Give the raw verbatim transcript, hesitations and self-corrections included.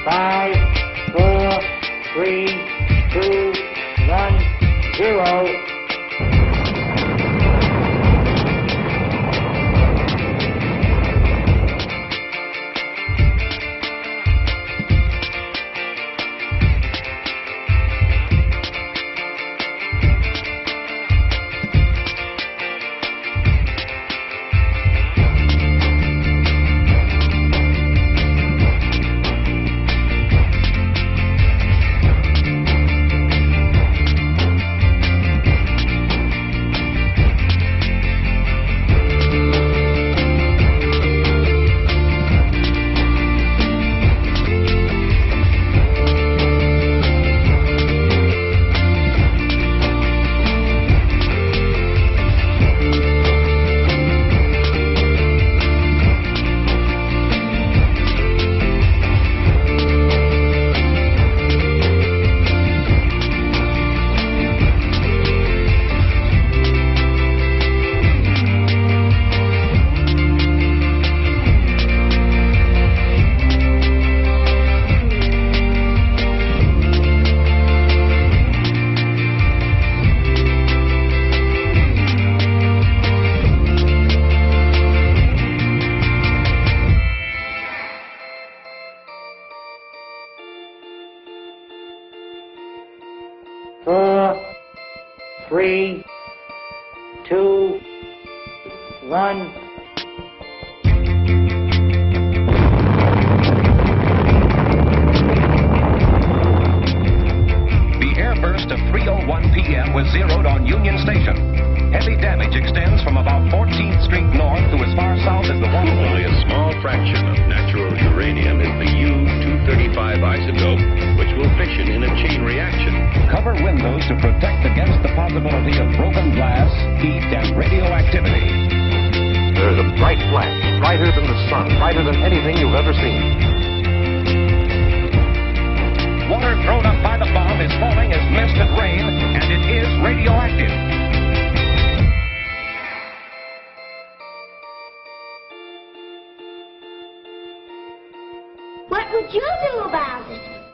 Five, four, three, two, one, zero. Four, three, two, one. The airburst of three oh one p m was zeroed on Union Station. Heavy damage extends from about fourteenth Street north to as far south as the one. Only a small fraction of natural uranium is the U two thirty-five isotope, which will fission in a chain reaction. Cover windows to protect against the possibility of broken glass, heat, and radioactivity. There is a bright flash, brighter than the sun, brighter than anything you've ever seen. Water thrown up by the bomb is falling as mist and rain, and it is radioactive. What would you do about it?